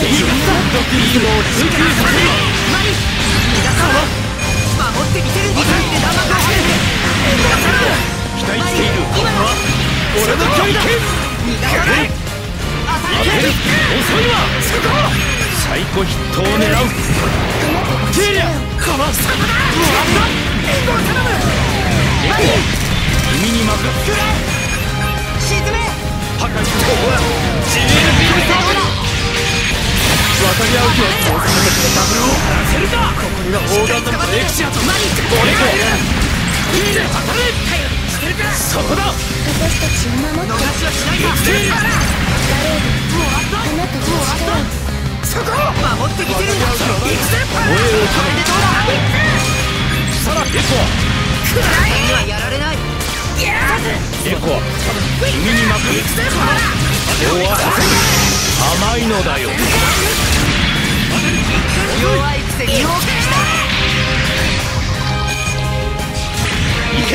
ってみせる。期待している。今のは俺の距離だ。逃がさない。遅いわ。サイコヒットを狙う。ケイリアかわした。援護を頼む。君に任せる。沈め。破壊しよう。ジエルビルサーブだ。渡り合う気は当然のダブルをやらせるか。ここには砲丸弾とエクシアと俺がいる。いいね、当たれ。そこだ。私たちを守って逃しはしないわ。そこ守ってみせるんだ。行くぜ。これでどうだ。さらエコアくらいにはやられない。エコア君に任せる。今日は甘いのだよ。弱いくせに大きくした。いけ。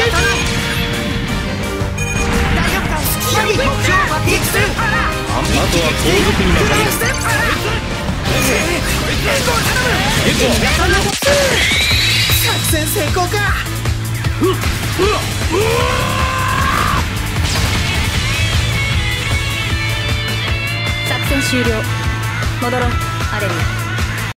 大丈夫か。目標はビクス。あとは後続に任せる。作戦成功か。 作戦終了。戻ろうアレル。